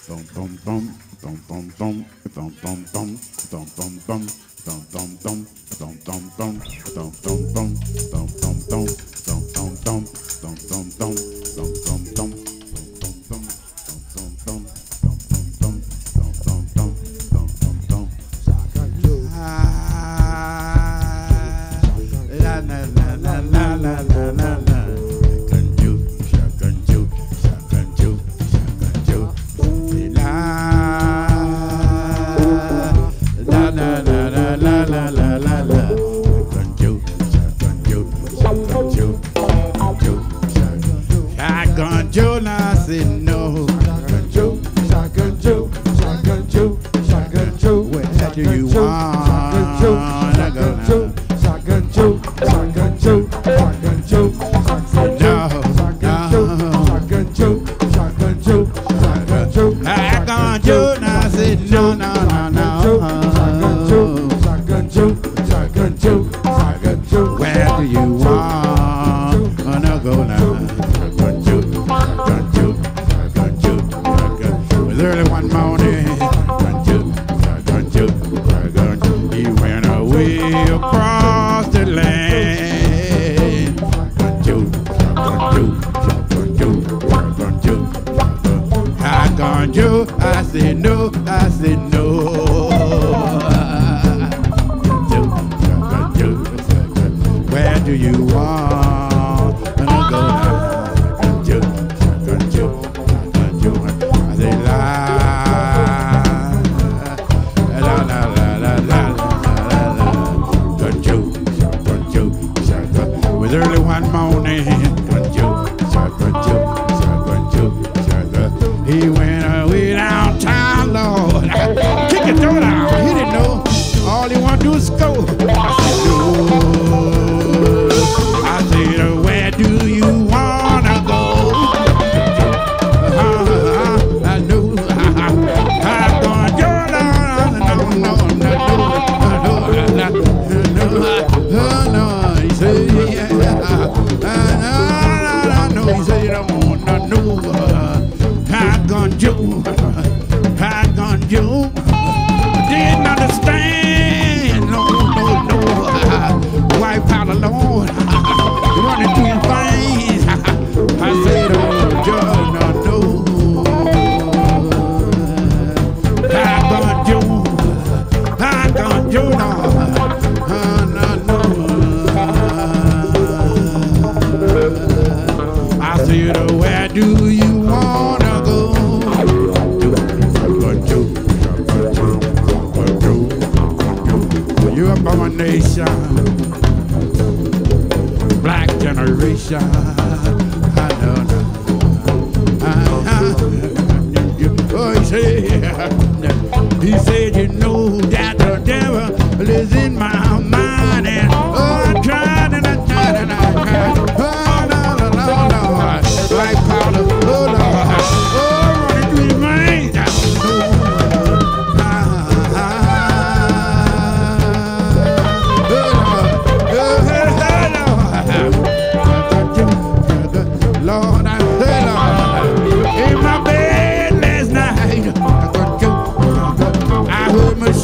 In my bed last night, I heard my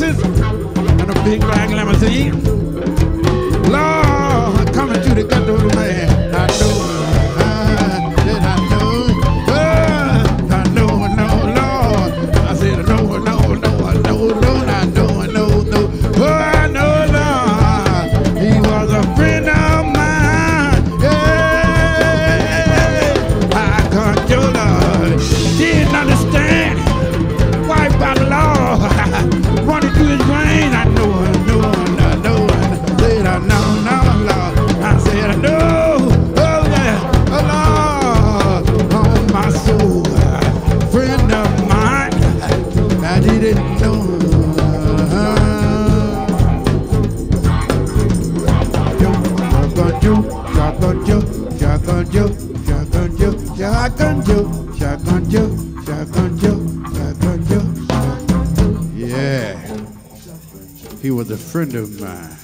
glasses and a big black limousine. Lord, coming to the ghetto, man. I know, did I know? I know, no, Lord. I said, no, no, no, no, I know, no. Oh, I know, Lord. He was a friend of mine. Yeah, I control her. Didn't understand. Wife by the law. Running through his brain. I know. Said I know, no, Lord. I said I know. Oh, yeah. Oh, Lord. On my soul. Friend of mine. I didn't know. Yeah, he was a friend of mine.